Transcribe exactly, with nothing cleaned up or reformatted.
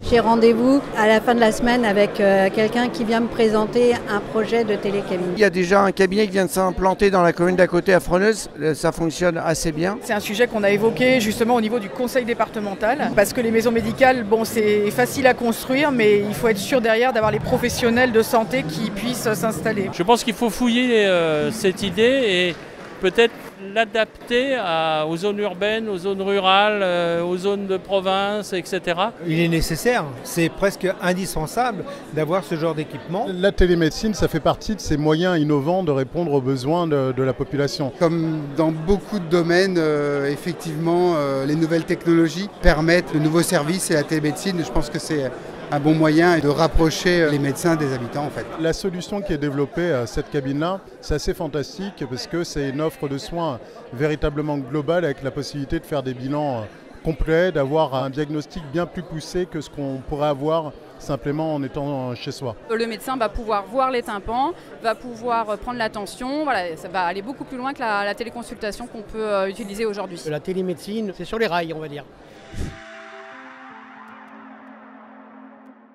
J'ai rendez-vous à la fin de la semaine avec euh, quelqu'un qui vient me présenter un projet de télécabinet. Il y a déjà un cabinet qui vient de s'implanter dans la commune d'à côté à Froneuse, ça fonctionne assez bien. C'est un sujet qu'on a évoqué justement au niveau du conseil départemental, parce que les maisons médicales, bon, c'est facile à construire, mais il faut être sûr derrière d'avoir les professionnels de santé qui puissent s'installer. Je pense qu'il faut fouiller euh, cette idée et peut-être l'adapter aux zones urbaines, aux zones rurales, euh, aux zones de province, et cetera. Il est nécessaire, c'est presque indispensable d'avoir ce genre d'équipement. La télémédecine, ça fait partie de ces moyens innovants de répondre aux besoins de, de la population. Comme dans beaucoup de domaines, euh, effectivement, euh, les nouvelles technologies permettent de nouveaux services et la télémédecine, je pense que c'est un bon moyen de rapprocher les médecins des habitants en fait. La solution qui est développée à cette cabine-là, c'est assez fantastique parce que c'est une offre de soins véritablement globale avec la possibilité de faire des bilans complets, d'avoir un diagnostic bien plus poussé que ce qu'on pourrait avoir simplement en étant chez soi. Le médecin va pouvoir voir les tympans, va pouvoir prendre la tension, voilà, ça va aller beaucoup plus loin que la, la téléconsultation qu'on peut utiliser aujourd'hui. La télémédecine, c'est sur les rails, on va dire.